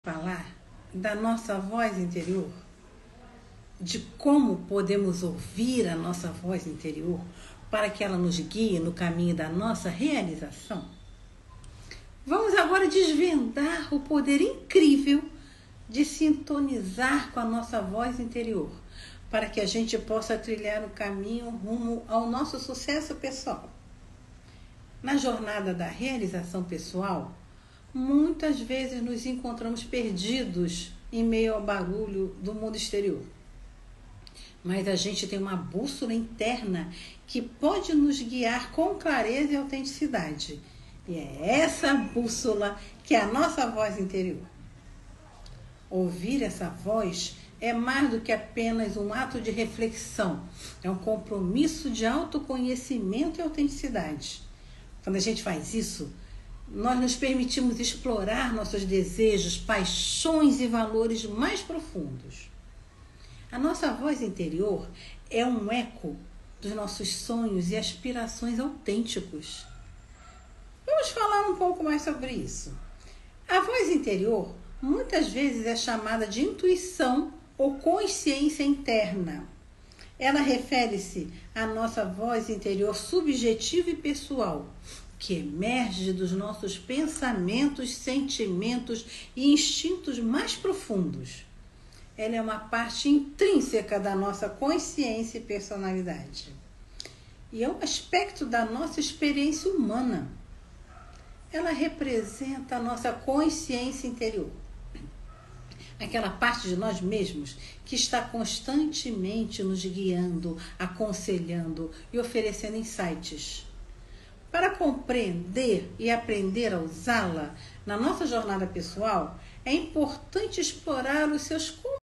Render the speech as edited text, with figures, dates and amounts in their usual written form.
Falar da nossa voz interior, de como podemos ouvir a nossa voz interior para que ela nos guie no caminho da nossa realização. Vamos agora desvendar o poder incrível de sintonizar com a nossa voz interior, para que a gente possa trilhar o caminho rumo ao nosso sucesso pessoal. Na jornada da realização pessoal, muitas vezes nos encontramos perdidos em meio ao barulho do mundo exterior. Mas a gente tem uma bússola interna que pode nos guiar com clareza e autenticidade. E é essa bússola que é a nossa voz interior. Ouvir essa voz é mais do que apenas um ato de reflexão. É um compromisso de autoconhecimento e autenticidade. Quando a gente faz isso, nós nos permitimos explorar nossos desejos, paixões e valores mais profundos. A nossa voz interior é um eco dos nossos sonhos e aspirações autênticos. Vamos falar um pouco mais sobre isso. A voz interior muitas vezes é chamada de intuição ou consciência interna. Ela refere-se à nossa voz interior subjetiva e pessoal, que emerge dos nossos pensamentos, sentimentos e instintos mais profundos. Ela é uma parte intrínseca da nossa consciência e personalidade. E é um aspecto da nossa experiência humana. Ela representa a nossa consciência interior. Aquela parte de nós mesmos que está constantemente nos guiando, aconselhando e oferecendo insights. Para compreender e aprender a usá-la na nossa jornada pessoal, é importante explorar os seus